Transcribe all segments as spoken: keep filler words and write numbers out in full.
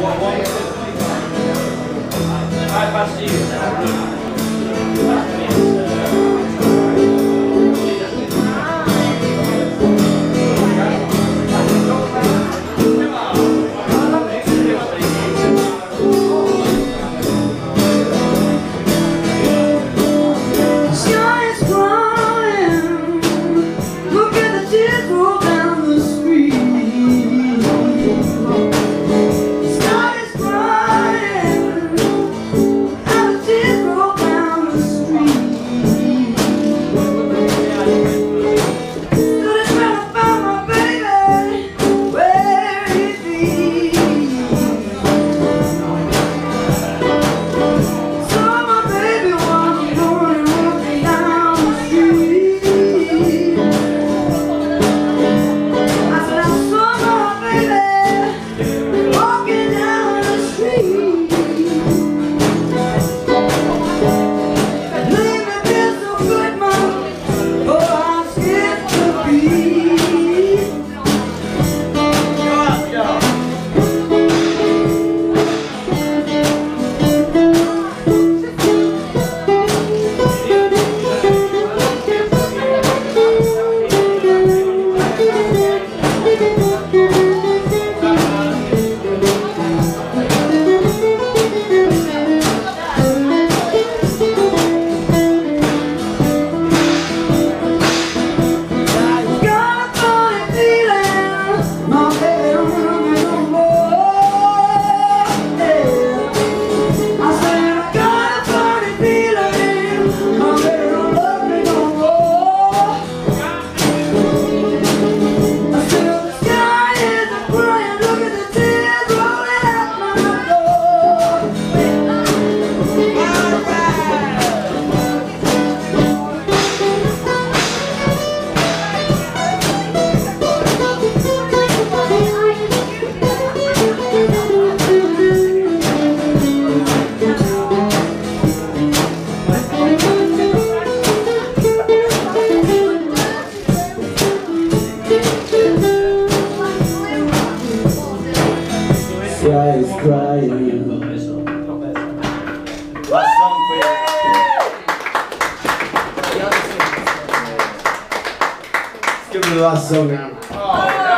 Give me the last song now. Oh, no.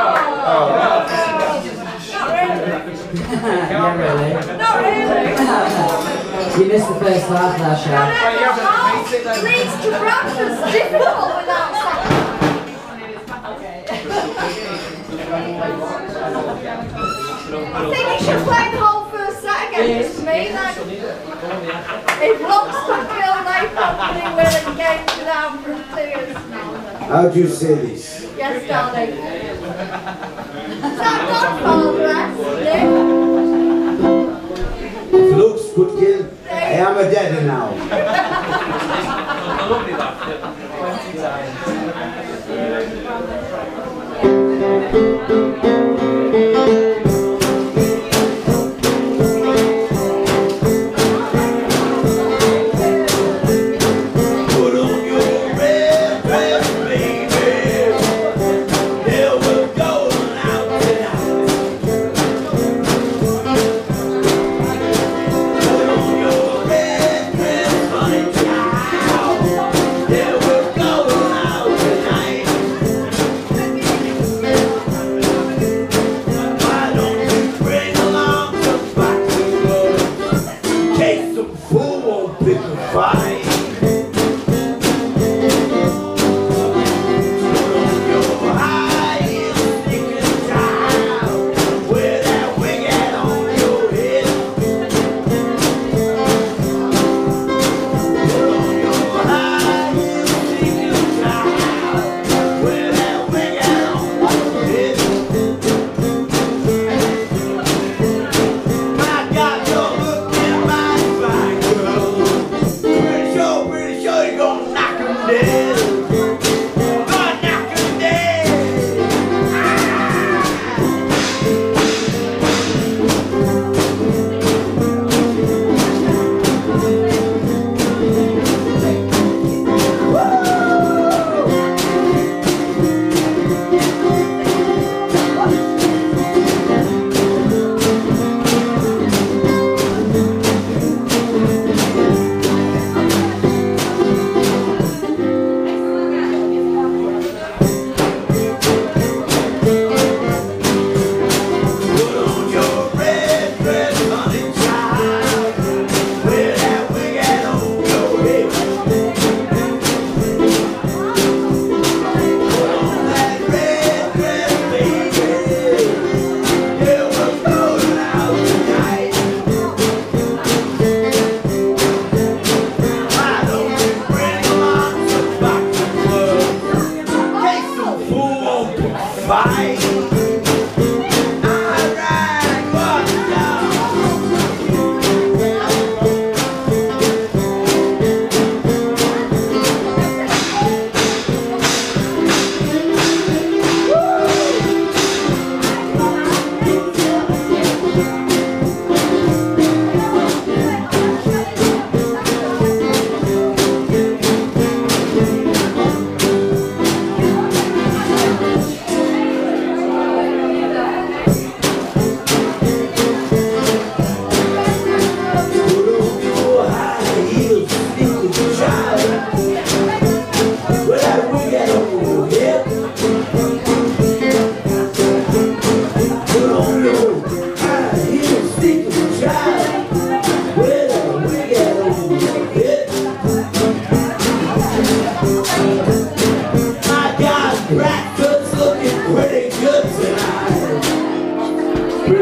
Oh, no. Not really. Not really. You missed the first half of that show. Leads to Bradford's difficult without sound. I think you should play the whole first set again, just for me then. If looks could kill, they probably will engage without frontiers. How do you say this? Yes, darling. Is that Godfather, yes? If looks could kill, I am a dead now. Thank you.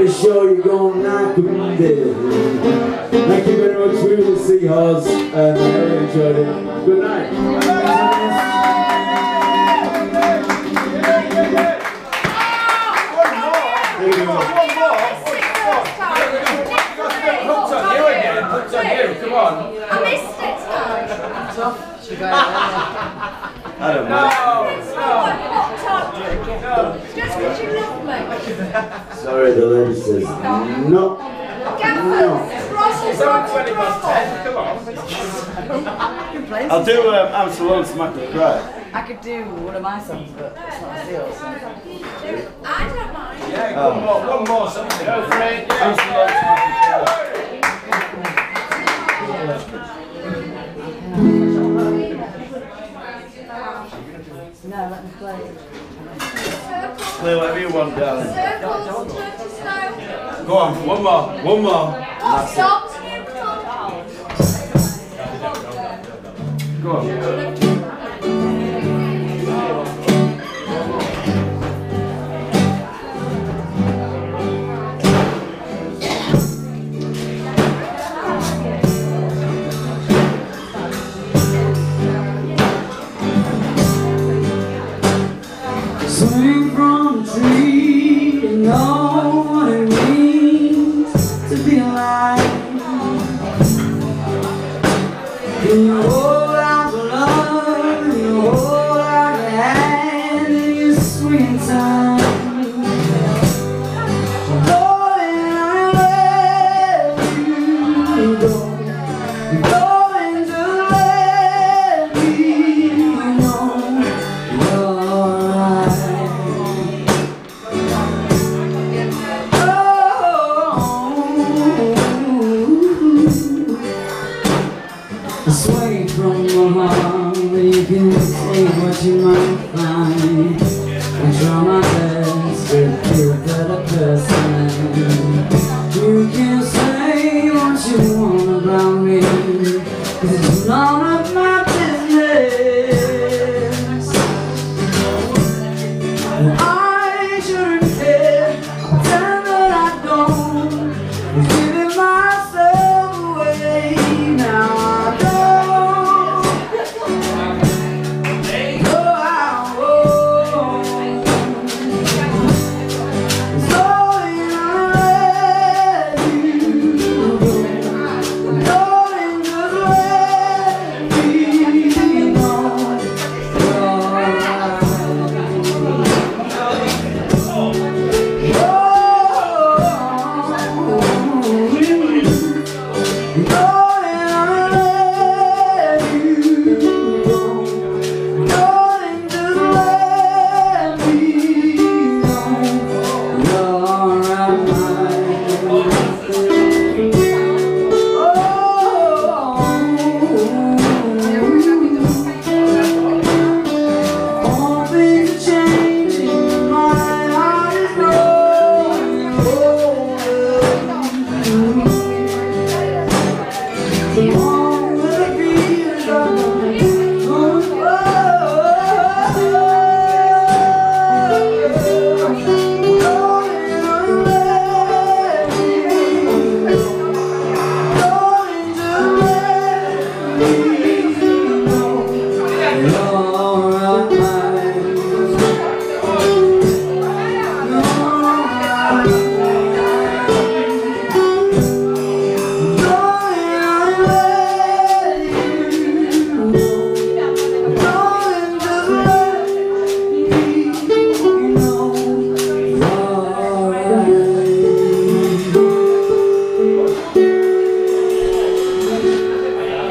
pretty sure you're gonna knock them dead. Thank you very much for the Seahawks, and I really enjoyed it. Good night. Come on. I missed it tonight. I don't know. No, No, just because you love me. Sorry, the lady says no. Gaffer, Ross is seven twenty past ten. Come on. I'll do um, I'm so long smack the cry. I could do one of my songs, but it's not as yours. I don't mind. Yeah, one more, one more something. Go for it. I'm so long smack the cry. No, let me play. Play whatever you want, darling. Circles, turkey style. Go on, one more, one more. What songs have you done? Go on. Swing from a tree, you know what it means to be alive. You hold out the love, you hold out your hand, and you swing time. Darling, I let you go. Darling, just let me know you're alright. Sway from the heart, you can take what you might find. I try my best to be a better person. You can say what you want about me, 'cause it's none of my business. And I shouldn't care, pretend that I don't. I'm giving myself away now.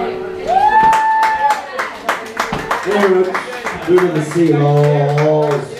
We're in the Seahawks.